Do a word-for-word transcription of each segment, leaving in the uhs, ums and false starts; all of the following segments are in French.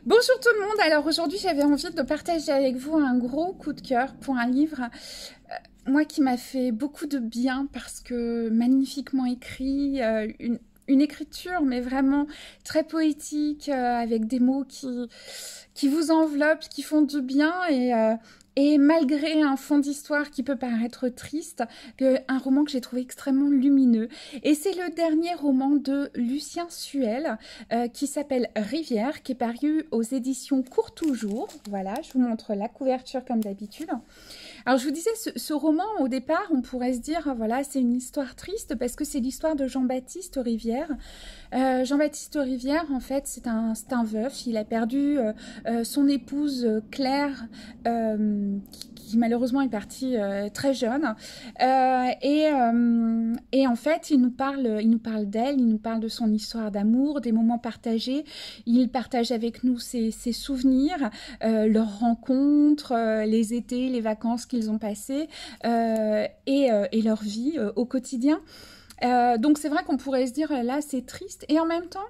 Bonjour tout le monde, alors aujourd'hui j'avais envie de partager avec vous un gros coup de cœur pour un livre, euh, moi qui m'a fait beaucoup de bien parce que magnifiquement écrit, euh, une, une écriture mais vraiment très poétique, euh, avec des mots qui, qui vous enveloppent, qui font du bien et... Euh, Et malgré un fond d'histoire qui peut paraître triste, que, un roman que j'ai trouvé extrêmement lumineux. Et c'est le dernier roman de Lucien Suel, euh, qui s'appelle Rivière, qui est paru aux éditions Courtoujour. Voilà, je vous montre la couverture comme d'habitude. Alors je vous disais, ce, ce roman, au départ, on pourrait se dire, voilà, c'est une histoire triste parce que c'est l'histoire de Jean-Baptiste Rivière. Euh, Jean-Baptiste Rivière, en fait, c'est un, c'est un veuf. Il a perdu euh, euh, son épouse Claire, euh, qui, qui malheureusement est partie euh, très jeune. Euh, et, euh, et en fait, il nous parle, il nous parle d'elle, il nous parle de son histoire d'amour, des moments partagés. Il partage avec nous ses, ses souvenirs, euh, leurs rencontres, euh, les étés, les vacances qu'ils ont passées euh, et, euh, et leur vie euh, au quotidien. Euh, donc c'est vrai qu'on pourrait se dire là c'est triste et en même temps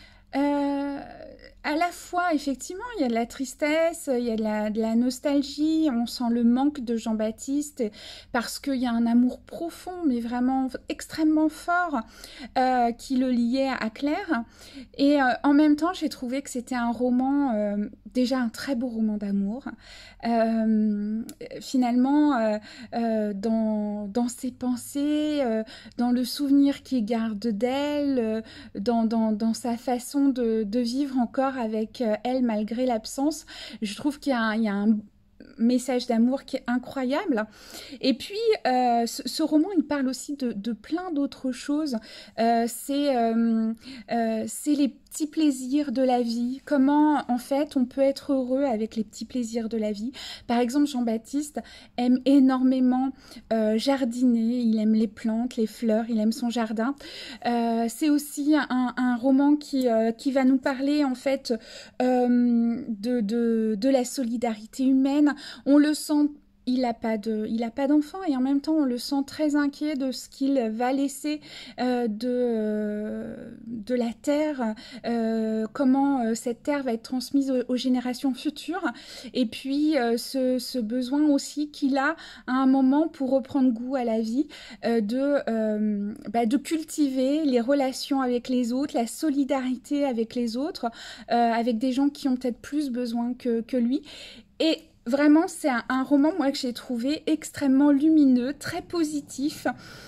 euh, à la fois effectivement il y a de la tristesse, il y a de la, de la nostalgie, on sent le manque de Jean-Baptiste parce qu'il y a un amour profond mais vraiment extrêmement fort euh, qui le liait à Claire et euh, en même temps j'ai trouvé que c'était un roman, euh, déjà un très beau roman d'amour. Euh, finalement euh, euh, dans, dans ses pensées, euh, dans le souvenir qu'il garde d'elle, euh, dans, dans, dans sa façon de, de vivre encore avec elle malgré l'absence. Je trouve qu'il y a, il y a un message d'amour qui est incroyable. Et puis, euh, ce, ce roman, il parle aussi de, de plein d'autres choses. Euh, c'est euh, euh, c'est les petits plaisirs de la vie. Comment, en fait, on peut être heureux avec les petits plaisirs de la vie. Par exemple, Jean-Baptiste aime énormément euh, jardiner. Il aime les plantes, les fleurs. Il aime son jardin. Euh, c'est aussi un, un roman qui, euh, qui va nous parler, en fait, euh, de, de, de la solidarité humaine. On le sent, il n'a pas de, il a pas d'enfant et en même temps on le sent très inquiet de ce qu'il va laisser euh, de, euh, de la terre, euh, comment euh, cette terre va être transmise aux, aux générations futures et puis euh, ce, ce besoin aussi qu'il a à un moment pour reprendre goût à la vie, euh, de, euh, bah, de cultiver les relations avec les autres, la solidarité avec les autres, euh, avec des gens qui ont peut-être plus besoin que, que lui. Et vraiment, c'est un, un roman, moi, que j'ai trouvé extrêmement lumineux, très positif.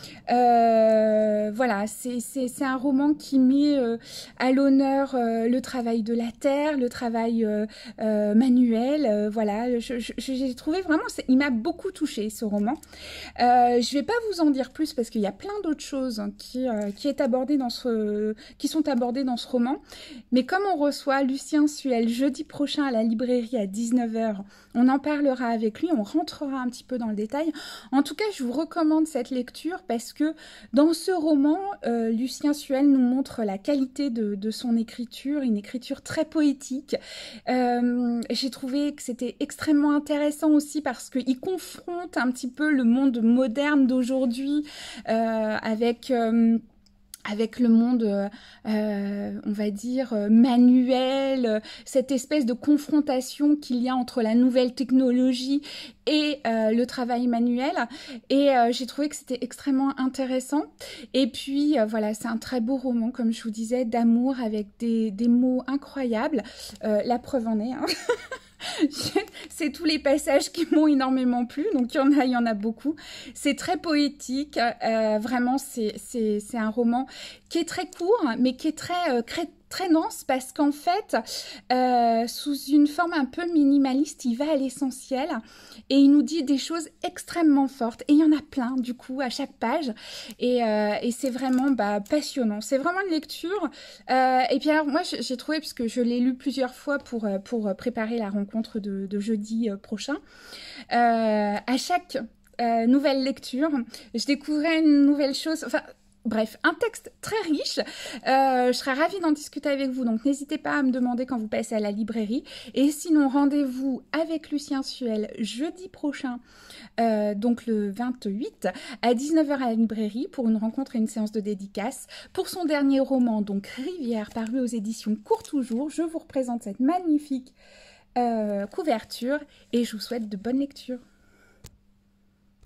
Euh, voilà, c'est un roman qui met euh, à l'honneur euh, le travail de la terre, le travail euh, euh, manuel. Euh, voilà, j'ai trouvé vraiment, il m'a beaucoup touchée, ce roman. Euh, je ne vais pas vous en dire plus parce qu'il y a plein d'autres choses qui, euh, qui, est abordées dans ce, qui sont abordées dans ce roman. Mais comme on reçoit Lucien Suel jeudi prochain à la librairie à dix-neuf heures, on en parlera avec lui, on rentrera un petit peu dans le détail. En tout cas, je vous recommande cette lecture parce que dans ce roman, euh, Lucien Suel nous montre la qualité de, de son écriture, une écriture très poétique. Euh, j'ai trouvé que c'était extrêmement intéressant aussi parce qu'il confronte un petit peu le monde moderne d'aujourd'hui euh, avec... Euh, avec le monde, euh, on va dire, manuel, euh, cette espèce de confrontation qu'il y a entre la nouvelle technologie et euh, le travail manuel. Et euh, j'ai trouvé que c'était extrêmement intéressant. Et puis, euh, voilà, c'est un très beau roman, comme je vous disais, d'amour avec des, des mots incroyables. Euh, la preuve en est, hein. C'est tous les passages qui m'ont énormément plu, donc il y en a, il y en a beaucoup. C'est très poétique, euh, vraiment c'est un roman qui est très court, mais qui est très, euh, très dense parce qu'en fait, euh, sous une forme un peu minimaliste, il va à l'essentiel et il nous dit des choses extrêmement fortes. Et il y en a plein du coup à chaque page et, euh, et c'est vraiment bah, passionnant. C'est vraiment une lecture. Euh, et puis alors moi j'ai trouvé, puisque je l'ai lu plusieurs fois pour, pour préparer la rencontre de, de jeudi prochain, euh, à chaque euh, nouvelle lecture, je découvrais une nouvelle chose. Enfin, Bref, un texte très riche. Euh, je serais ravie d'en discuter avec vous, donc n'hésitez pas à me demander quand vous passez à la librairie. Et sinon, rendez-vous avec Lucien Suel jeudi prochain, euh, donc le vingt-huit, à dix-neuf heures à la librairie pour une rencontre et une séance de dédicace. Pour son dernier roman, donc Rivière, paru aux éditions Courtoujours, je vous représente cette magnifique euh, couverture et je vous souhaite de bonnes lectures.